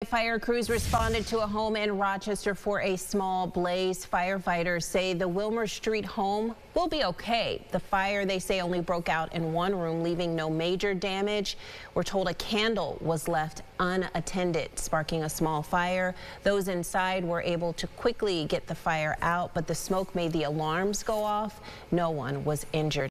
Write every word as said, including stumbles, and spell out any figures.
Fire crews responded to a home in Rochester for a small blaze. Firefighters say the Wilmer Street home will be okay. The fire, they say, only broke out in one room, leaving no major damage. We're told a candle was left unattended, sparking a small fire. Those inside were able to quickly get the fire out, but the smoke made the alarms go off. No one was injured.